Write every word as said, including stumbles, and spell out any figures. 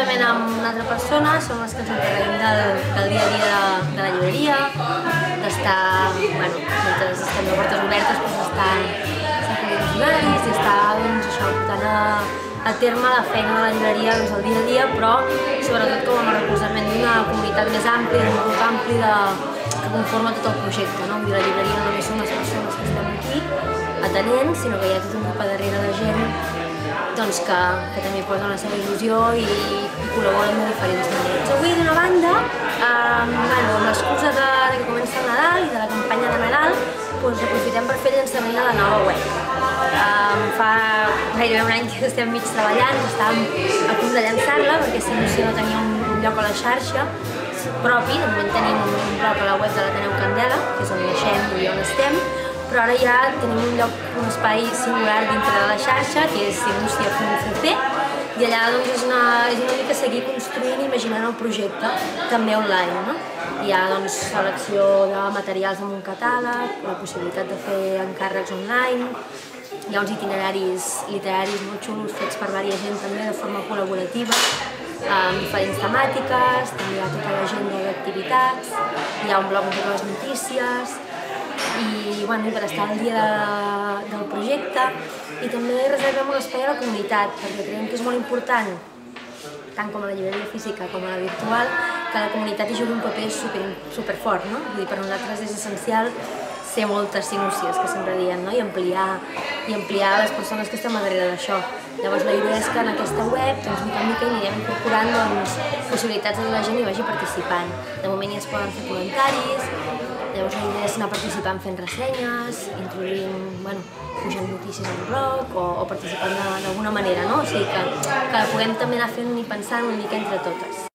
juntament amb una altra persona som les que ens encarreguem del, del dia a dia de, de la llibreria, d'estar, bueno, mentre estem de portes obertes, doncs estar sempre els horaris i estar, doncs, això, portant a, a terme la feina de la llibreria doncs, el dia a dia, però sobretot com a recolzament d'una comunitat més àmplia, d'un grup ampli de, que conforma tot el projecte, no? Vull dir, la llibreria no només són les persones que estem aquí atenent, sinó que hi ha tot un grup a darrere de gent doncs, que, que també posen la seva il·lusió i, i col·laboren de diferents maneres. Avui, d'una banda, eh, bueno, amb l'excusa de, de que comença el Nadal i de la campanya de Nadal, doncs, aprofitem per fer el llançament de la nova web. Eh, fa gairebé un any que estem mig treballant, estàvem a punt de llançar-la perquè si no, si no tenia un, un lloc a la xarxa propi. De moment tenim un blog a la web de l'Ateneu Candela, que és on naixem i on estem, però ara ja tenim un lloc, un espai singular dintre de la xarxa, que és indústria punt c c, i allà doncs, és, una, és una mica seguir construint i imaginant el projecte, també online. No? Hi ha doncs, selecció de materials en un catàleg, la possibilitat de fer encàrrecs online, hi ha uns itineraris literaris molt xulos fets per diversa gent també de forma col·laborativa, amb diferents temàtiques, també hi ha tota l'agenda d'activitats, hi ha un blog amb totes les notícies, i bueno, per estar al dia de, del projecte, i també reservem un espai a la comunitat, perquè creiem que és molt important, tant com a la llibreria física com a la virtual, que la comunitat hi jugui un paper super, super fort, no? Vull dir, per nosaltres és essencial ser moltes sinúcies, que sempre diem, no? I ampliar, i ampliar les persones que estem a darrere d'això. Llavors la idea és que en aquesta web, doncs, mica en mica hi anirem incorporant doncs, possibilitats de que la gent hi vagi participant. De moment ja es poden fer comentaris, llavors la idea és anar participant fent ressenyes, introduint, bueno, pujant notícies al blog o, o participant d'alguna manera, no? O sigui que, que la puguem també anar fent i pensant una mica entre totes.